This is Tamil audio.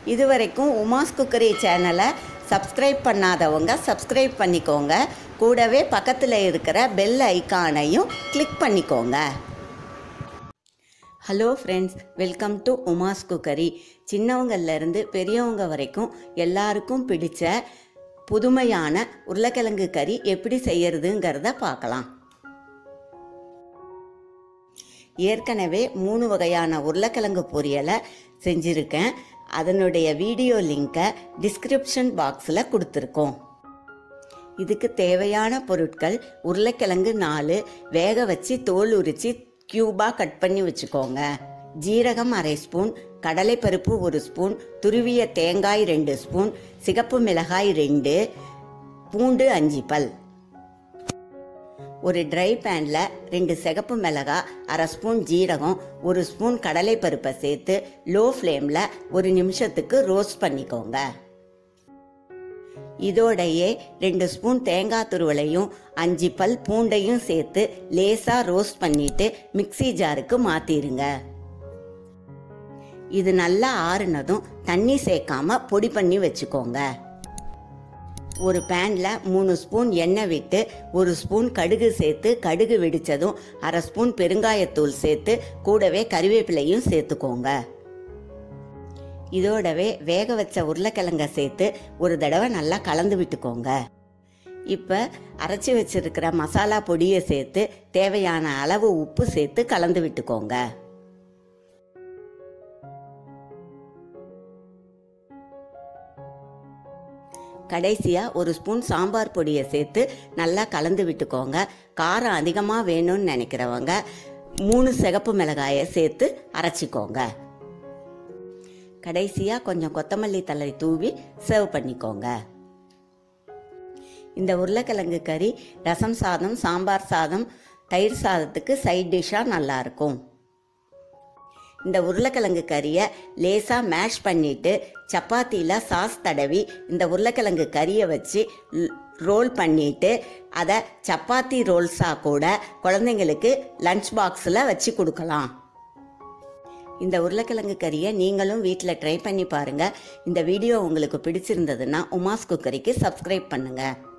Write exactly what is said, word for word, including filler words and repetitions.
இதுவரைக்கும் உமாஸ் குக்கரி சேனலை சப்ஸ்கிரைப் பண்ணாதவங்க சப்ஸ்கிரைப் பண்ணிக்கோங்க. கூடவே பக்கத்தில் இருக்கிற பெல் ஐக்கானையும் கிளிக் பண்ணிக்கோங்க. Hello friends, welcome to Uma's cookery. சின்னவங்கள்லேருந்து பெரியவங்க வரைக்கும் எல்லாருக்கும் பிடிச்ச புதுமையான உருளைக்கிழங்கு கறி எப்படி செய்யறதுங்கிறத பார்க்கலாம். ஏற்கனவே மூணு வகையான உருளைக்கிழங்கு பொரியலை செஞ்சுருக்கேன். அதனுடைய வீடியோ லிங்கை டிஸ்கிரிப்ஷன் பாக்ஸில் கொடுத்துருக்கோம். இதுக்கு தேவையான பொருட்கள்: உருளைக்கிழங்கு நாலு, வேக வச்சு தோல் உரித்து க்யூபாக கட் பண்ணி வச்சுக்கோங்க. ஜீரகம் அரை ஸ்பூன், கடலைப்பருப்பு ஒரு ஸ்பூன், துருவிய தேங்காய் ரெண்டு ஸ்பூன், சிகப்பு மிளகாய் ரெண்டு, பூண்டு அஞ்சு பல். ஒரு ட்ரை பேனில் ரெண்டு சிகப்பு மிளகாய், அரை ஸ்பூன் ஜீரகம், ஒரு ஸ்பூன் கடலைப்பருப்பை சேர்த்து லோ ஃப்ளேமில் ஒரு நிமிஷத்துக்கு ரோஸ்ட் பண்ணிக்கோங்க. இதோடையே ரெண்டு ஸ்பூன் தேங்காய் துருவலையும் அஞ்சு பல் பூண்டையும் சேர்த்து லேசாக ரோஸ்ட் பண்ணிட்டு மிக்சி ஜாருக்கு மாற்றிடுங்க. இது நல்லா ஆறுனதும் தண்ணி சேர்க்காம பொடி பண்ணி வச்சுக்கோங்க. ஒரு பேனில் மூணு ஸ்பூன் எண்ணெய் விட்டு ஒரு ஸ்பூன் கடுகு சேர்த்து கடுகு வெடித்ததும் அரை ஸ்பூன் பெருங்காயத்தூள் சேர்த்து கூடவே கறிவேப்பிலையும் சேர்த்துக்கோங்க. இதோடவே வேக வச்ச உருளைக்கிழங்க சேர்த்து ஒரு தடவை நல்லா கலந்து விட்டுக்கோங்க. இப்போ அரைச்சி வச்சிருக்கிற மசாலா பொடியை சேர்த்து தேவையான அளவு உப்பு சேர்த்து கலந்து விட்டுக்கோங்க. கடைசியாக ஒரு ஸ்பூன் சாம்பார் பொடியை சேர்த்து நல்லா கலந்து விட்டுக்கோங்க. காரம் அதிகமாக வேணும்னு நினைக்கிறவங்க மூணு சிகப்பு மிளகாயை சேர்த்து அரைச்சிக்கோங்க. கடைசியாக கொஞ்சம் கொத்தமல்லி தழை தூவி சர்வ் பண்ணிக்கோங்க. இந்த உருளைக்கிழங்கு கறி ரசம் சாதம், சாம்பார் சாதம், தயிர் சாதத்துக்கு சைட் டிஷ்ஷாக நல்லாயிருக்கும். இந்த உருளைக்கிழங்கு கறியை லேசாக மேஷ் பண்ணிவிட்டு சப்பாத்தியில் சாஸ் தடவி இந்த உருளைக்கிழங்கு கறியை வச்சு ரோல் பண்ணிவிட்டு அதை சப்பாத்தி ரோல்ஸாக கூட குழந்தைங்களுக்கு லஞ்ச் பாக்ஸில் வச்சு கொடுக்கலாம். இந்த உருளைக்கிழங்கு கறியை நீங்களும் வீட்டில் ட்ரை பண்ணி பாருங்கள். இந்த வீடியோ உங்களுக்கு பிடிச்சிருந்ததுன்னா உமாஸ் குக்கரிக்கு சப்ஸ்கிரைப் பண்ணுங்கள்.